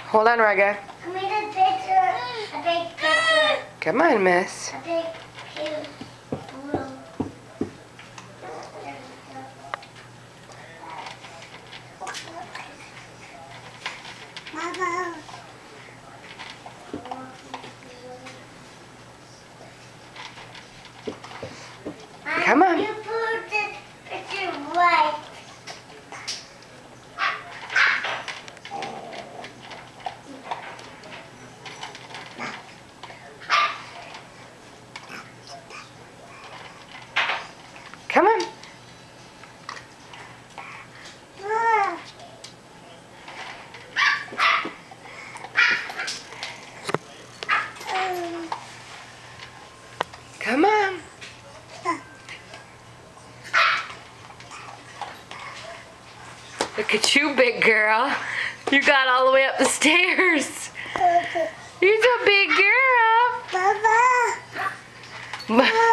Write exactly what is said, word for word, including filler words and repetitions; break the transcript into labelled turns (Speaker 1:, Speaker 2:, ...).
Speaker 1: Hold on, Rugga.
Speaker 2: I made a picture. A big picture.
Speaker 1: Come on, miss.
Speaker 2: A big cute blue. Mama.
Speaker 1: Come on.
Speaker 2: You put this picture right.
Speaker 1: Come on. Come on. Look at you, big girl. You got all the way up the stairs. You're a big girl.
Speaker 2: Baba.